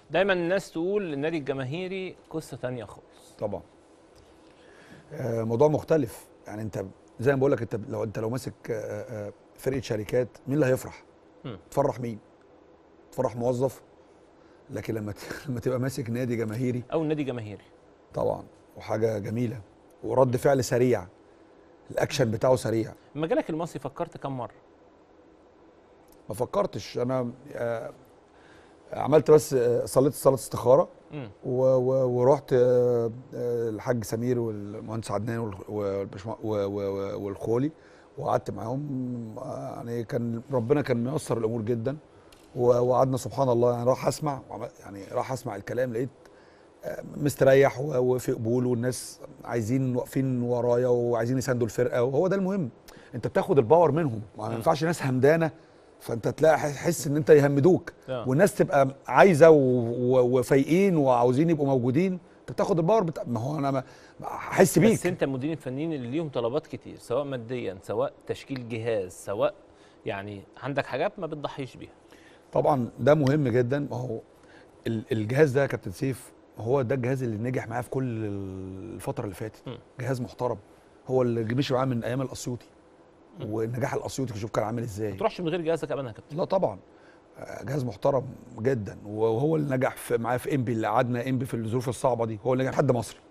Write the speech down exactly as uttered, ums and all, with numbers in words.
دايما الناس تقول النادي الجماهيري قصه ثانيه خالص. طبعا آه موضوع مختلف. يعني انت زي ما بقول لك، انت لو انت لو ماسك آه آه فرقه شركات، مين اللي هيفرح؟ م. تفرح مين؟ تفرح موظف. لكن لما لما تبقى ماسك نادي جماهيري او نادي جماهيري طبعا، وحاجه جميله ورد فعل سريع، الاكشن بتاعه سريع. لما جالك المصري فكرت كم مره؟ ما فكرتش انا. آه عملت بس صليت صلاه استخاره ورحت الحاج سمير والمهندس عدنان والخولي وقعدت معاهم. يعني كان ربنا كان ميسر الامور جدا، وقعدنا سبحان الله. يعني راح اسمع، يعني راح اسمع الكلام، لقيت مستريح وفي قبول، والناس عايزين واقفين ورايا وعايزين يساندوا الفرقه، وهو ده المهم. انت بتاخد الباور منهم، ما ينفعش ناس همدانه فانت تلاقي حس ان انت يهمدوك، والناس تبقى عايزه وفايقين وعاوزين يبقوا موجودين. انت بتاخد الباور بتاع، ما هو انا احس بيك. بس انت المديرين الفنيين اللي ليهم طلبات كتير، سواء ماديا سواء تشكيل جهاز، سواء يعني عندك حاجات ما بتضحيش بيها. طبعا ده مهم جدا. ما هو الجهاز ده يا كابتن سيف هو ده الجهاز اللي نجح معاه في كل الفتره اللي فاتت. جهاز محترم، هو اللي مشي معاه من ايام الاسيوطي، والنجاح الاسيوطي شوف كان عامل ازاي. ما تروحش من غير جهازك ابدا يا كابتن. لا طبعا، جهاز محترم جدا، وهو اللي نجح معاه في انبي، اللي قعدنا انبي في الظروف الصعبه دي، هو اللي نجح. حد مصري